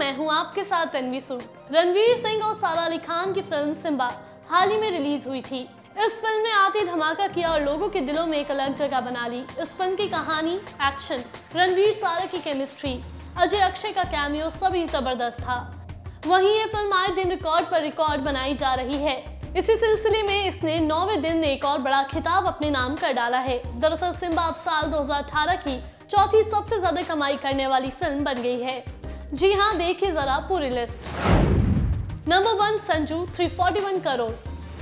मैं हूं आपके साथ तन्वी सूद। रणवीर सिंह और सारा अली खान की फिल्म सिम्बा हाल ही में रिलीज हुई थी। इस फिल्म ने आते ही धमाका किया और लोगों के दिलों में एक अलग जगह बना ली। इस फिल्म की कहानी, एक्शन, रणवीर सारा की केमिस्ट्री, अजय अक्षय का कैमियो सभी जबरदस्त था। वहीं ये फिल्म आए दिन रिकॉर्ड पर रिकॉर्ड बनाई जा रही है। इसी सिलसिले में इसने 9वें दिन एक और बड़ा खिताब अपने नाम कर डाला है। दरअसल सिम्बा अब साल 2018 की चौथी सबसे ज्यादा कमाई करने वाली फिल्म बन गई है। जी हाँ, देखिए जरा पूरी list. Number 1 Sanju 341 crore.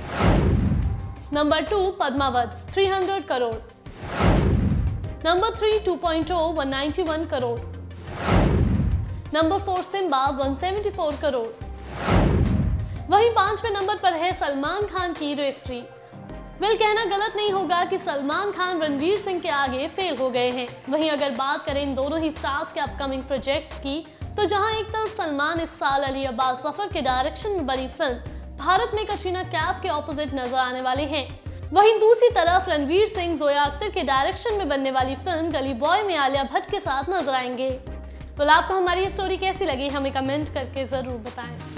Number 2 Padmaavat 300 crore. Number 3 2.0 191 crore. Number 4 Simmba 174 crore. वहीं 5वें नंबर पर है सलमान खान की रेसरी। कहना गलत नहीं होगा कि सलमान खान रणवीर सिंह के आगे फेल हो गए हैं। वहीं अगर बात करें इन दोनों ही स्टार्स के अपकमिंग प्रोजेक्ट्स की, तो जहां एक तरफ सलमान इस साल अली अब्बास जफर के डायरेक्शन में बनी फिल्म भारत में कटरीना कैफ के ऑपोजिट नजर आने वाले हैं, वहीं दूसरी तरफ रणवीर सिंह जोया अख्तर के डायरेक्शन में बनने वाली फिल्म गली बॉय में आलिया भट्ट के साथ नजर आएंगे। तो आपको हमारी ये स्टोरी कैसी लगी, हमें कमेंट करके जरूर बताएं।